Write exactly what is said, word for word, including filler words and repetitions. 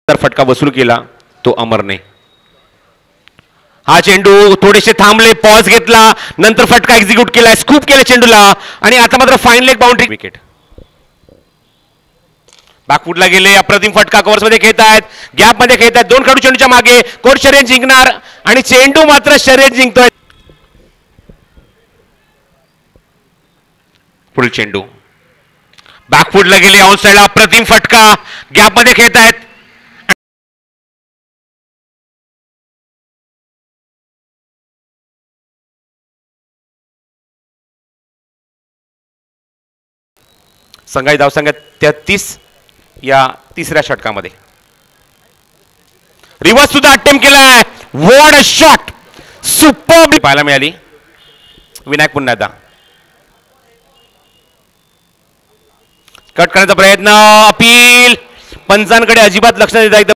फटका वसूल केला तो अमरने. हा चेंडू थोडेसे थांबले, पॉज घेतला, नंतर फटका एक्झिक्यूट केला, स्कूप केला चेंडूला आणि आता मात्र फाईन लेग बाउंड्री. विकेट बॅकफुटला गेले, अप्रतिम फटका कव्हर्स मध्ये खेळत आहेत, गॅप मध्ये खेळत आहेत, दोन खेळाडू चेंडूच्या मागे. कोण शर्यत जिंकणार आणि चेंडू मात्र शर्यत जिंकतोय. फुल चेंडू बॅकफुटला गेले, ऑन साइडला अप्रतिम फटका, गॅप मध्ये खेळत आहेत. संघाची धावसंख्या तेहतीस या तिसऱ्या षटकामध्ये. रिव्हर्स सुद्धा अटेम्प्ट केलाय. व्हॉट अ शॉट, सुपर पाहायला मिळाली. विनायक पुन्हा एकदा कट करण्याचा प्रयत्न, अपील पंचांकडे अजिबात लक्ष देता.